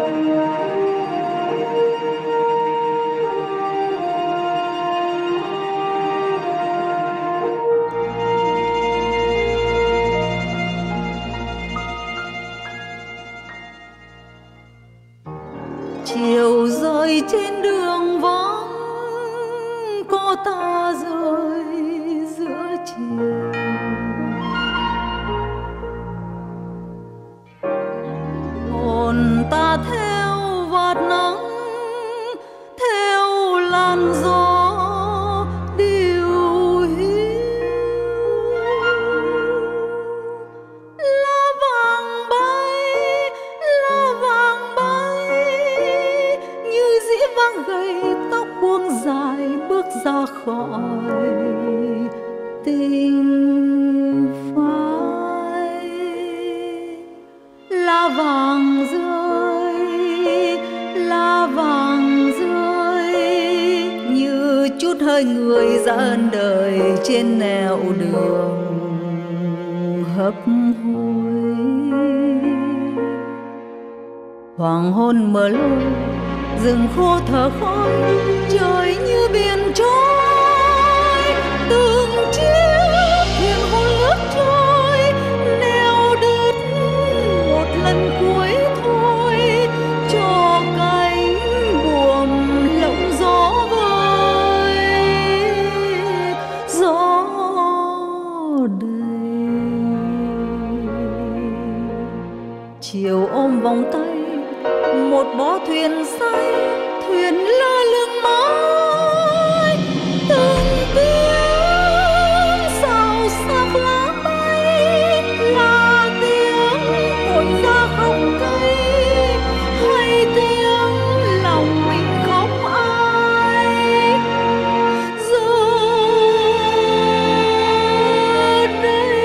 Chiều rơi trên đường vắng, có ta rơi giữa chiều. Hồn ta theo vạt nắng, theo làn gió điều hiu. Lá vàng bay, lá vàng bay, như dĩ vang gầy tóc buông dài bước ra khỏi tình phai. Lá vàng rơi, lá vàng rơi, như chút hơi người ra ân đời trên nẻo đường hấp hối. Hoàng hôn mở lối, rừng khô thở khói, trời như biển trôi. Từng chiếc thuyền hôn lướt trôi, neo đứt một lần cuối thôi, cho cánh buồm lộng gió vơi, gió đầy. Chiều ôm vòng tay một bó thuyền say, thuyền lơ lửng mãi. Từng tiếng xào xạc lá bay, là tiếng hội ra khóc cây, hay tiếng lòng mình khóc ai giờ đây.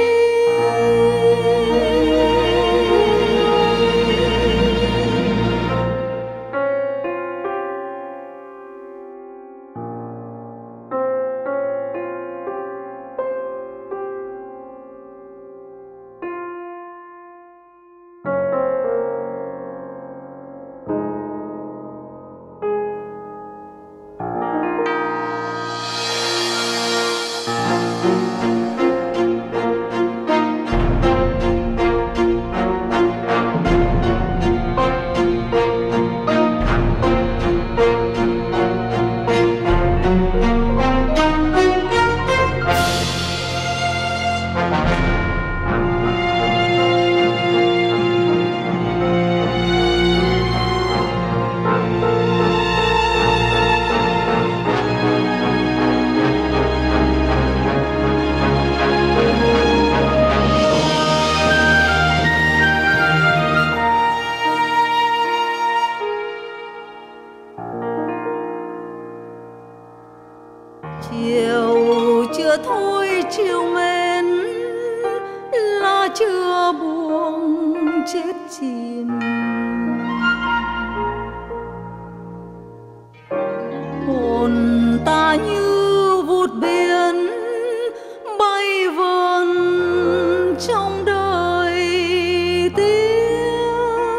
Chiều chưa thôi chiều mến, là chưa buông chết chìm. Hồn ta như vụt biển bay vần trong đời tiếng.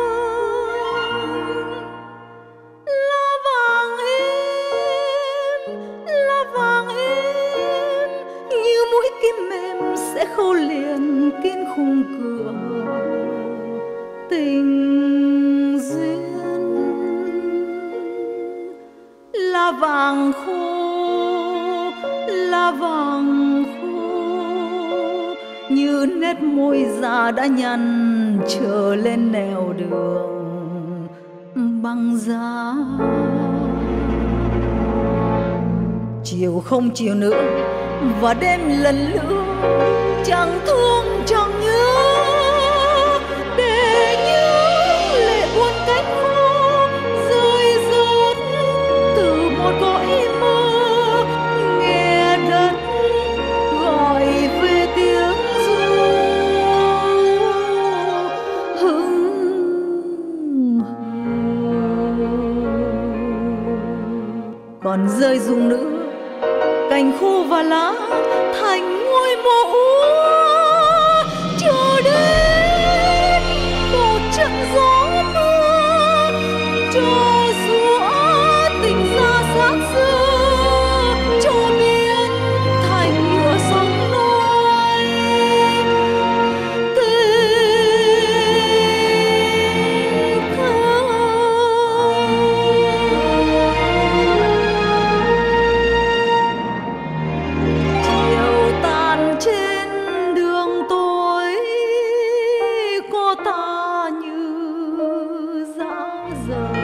Lá vàng êm, lá vàng êm, như mũi kim mềm sẽ khâu liền kín khung cửa tình duyên. Lá vàng khô, lá vàng khô, như nét môi già đã nhăn trở lên nẻo đường băng giá. Chiều không chiều nữa và đêm lần nữa chẳng thương chẳng nhớ, để những lệ buồn cánh khô rơi rớt từ một cõi mơ, nghe đất gọi về tiếng ru hững hờ. Còn rơi rụng nữa cành khô và lá thành ngôi mộ úa, chờ đến một trận gió mưa giờ